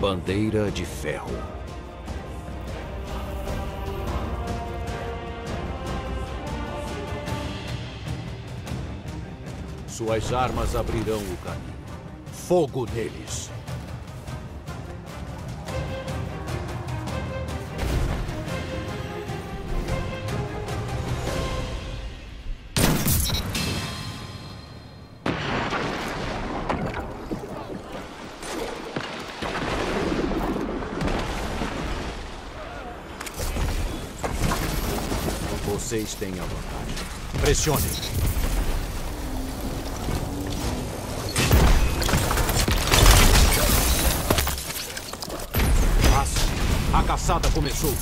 Bandeira de ferro. Suas armas abrirão o caminho. Fogo neles! Vocês têm a vantagem. Pressionem. A caçada começou.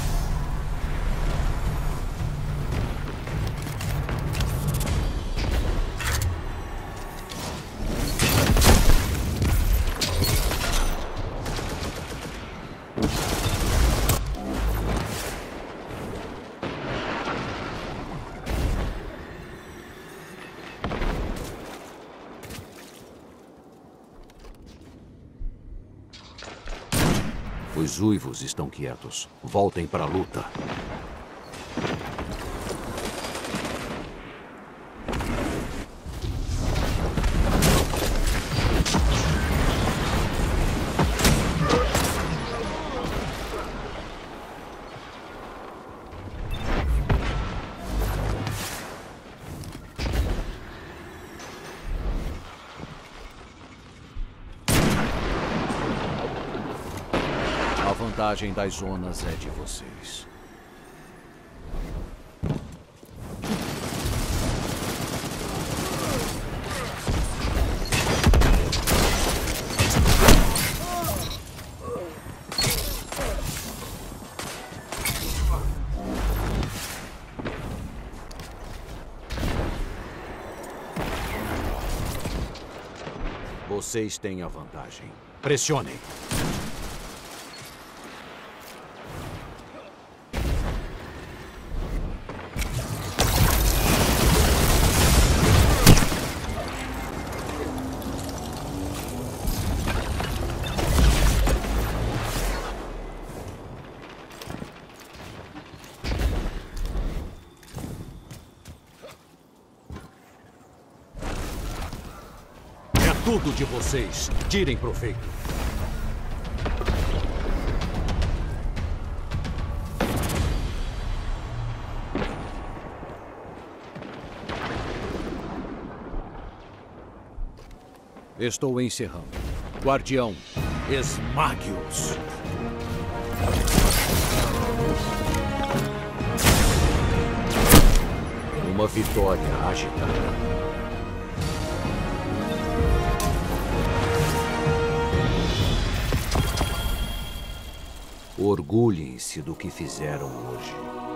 Os uivos estão quietos. Voltem para a luta. A vantagem das zonas é de vocês. Vocês têm a vantagem. Pressionem. Tudo de vocês. Tirem proveito. Estou encerrando. Guardião, esmague-os. Uma vitória agitada. Orgulhem-se do que fizeram hoje.